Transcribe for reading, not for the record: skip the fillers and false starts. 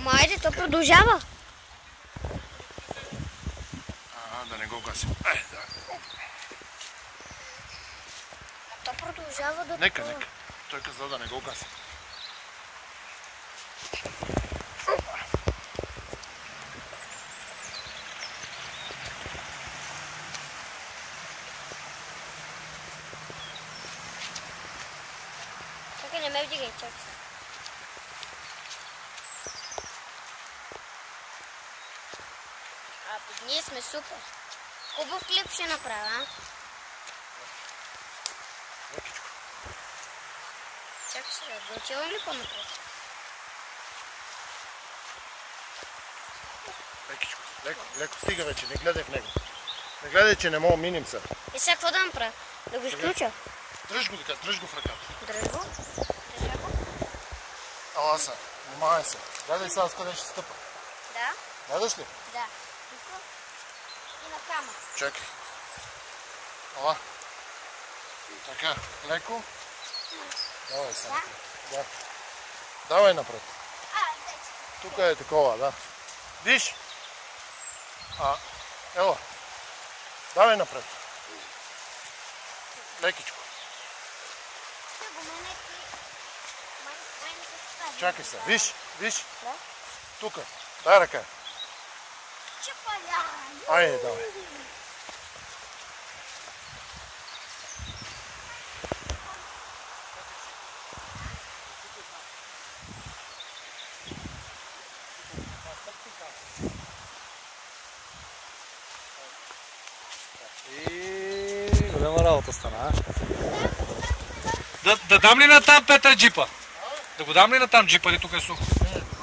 Ама айде, то продължава. Да не го гасим. То продължава да... Нека. Той каза да не го гасим. Чакай, не ме вдигай, чакай се. Ние сме супер. Хубав клип ще направя, а? Лекичко. Чакай сега, да отивам ли по-напред? Лекичко. Леко. Стига вече, не гледай в него. Не гледай, че не мога минем се. И сега какво да направя? Да го изключа? Дръж го така, дръж го в ръката. Дръж го? Държа го? Ала са, внимавай се. Гледай сега с къде ще стъпа. Да? Гледаш ли? Да. Тук и на камък. Чакай. Ала. Така, леко. Давай сега. Да. Давай напред. Тук е такова, да. Виж. Ела. Давай напред. Лекичко. Чакай се. Виж. Да? Тук. Дай ръка. Чапаля. Айде, давай. И голяма работа стана, а? Да дам ли на там Петър джипа? Да го дам ли на там джипа, или тук е сухо?